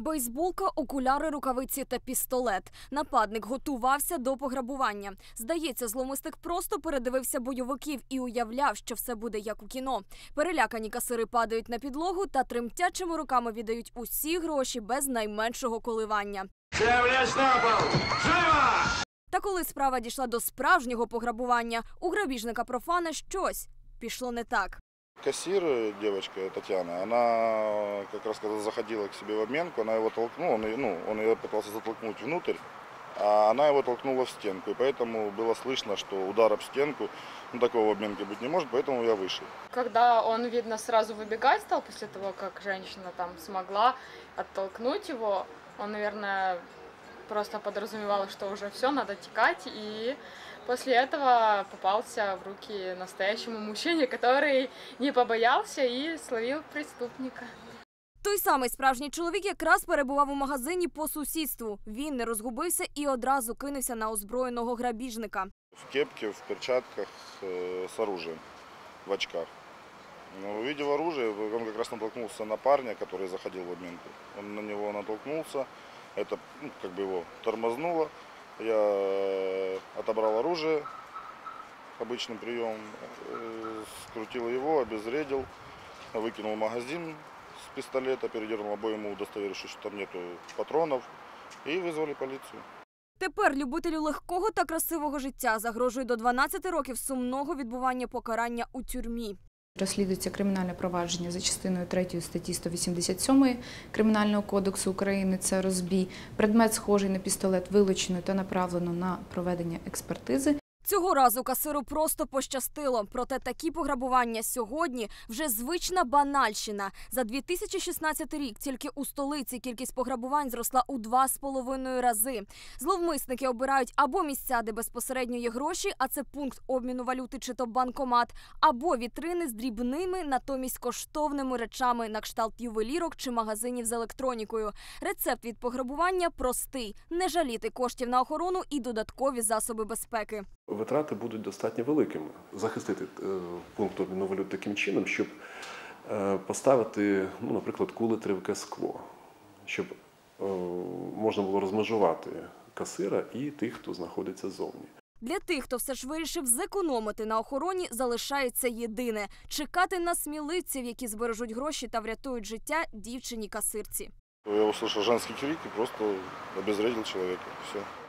Бейсболка, окуляри, рукавиці та пістолет. Нападник готувався до пограбування. Здається, зловмисник просто передивився бойовиків і уявляв, що все буде як у кіно. Перелякані касири падають на підлогу та тремтячими руками віддають усі гроші без найменшого коливання. Та коли справа дійшла до справжнього пограбування, у грабіжника-профана щось пішло не так. Кассир, девочка Татьяна, она как раз когда заходила к себе в обменку, она его толкнула, он ее пытался затолкнуть внутрь, а она его толкнула в стенку. И поэтому было слышно, что удар об стенку, такого в обменке быть не может, поэтому я вышел. Когда он, видно, сразу выбегать стал после того, как женщина там смогла оттолкнуть его, он, наверное, просто подразумевал, что уже все, надо текать, и после этого попался в руки настоящему мужчине, который не побоялся и словил преступника. Той самий справжній чоловік якраз перебував у магазині по сусідству. Він не розгубився і одразу кинувся на озброєного грабіжника. В кепке, в перчатках, с оружием, в очках. Увидев оружие, он как раз натолкнулся на парня, который заходил в обменку. Он на него натолкнулся, это как бы его тормознуло. Я отобрал оружие обычным приемом, скрутил его, обезвредил, выкинул магазин с пистолета, передернул обойму, удостоверившись, что там нету патронов, и вызвали полицию. Тепер любителю легкого та красивого життя загрожує до 12 років сумного відбування покарання у тюрмі. Розслідується кримінальне провадження за частиною 3 статті 187 Кримінального кодексу України – це розбій. Предмет, схожий на пістолет, вилучено та направлено на проведення експертизи. Цього разу касиру просто пощастило. Проте такі пограбування сьогодні вже звична банальщина. За 2016 рік тільки у столиці кількість пограбувань зросла у 2,5 рази. Зловмисники обирають або місця, де безпосередньо є гроші, а це пункт обміну валюти чи то банкомат, або вітрини з дрібними, натомість коштовними речами на кшталт ювелірок чи магазинів з електронікою. Рецепт від пограбування простий – не жаліти коштів на охорону і додаткові засоби безпеки. Витрати будуть достатньо великими. Захистити пункт обміну валют таким чином, щоб поставити, наприклад, куле-тривке скло, щоб можна було розмежувати касира і тих, хто знаходиться ззовні. Для тих, хто все ж вирішив зекономити на охороні, залишається єдине – чекати на сміливців, які збережуть гроші та врятують життя дівчині-касирці. Я услышал женский крик и просто обезвредил человека. Все.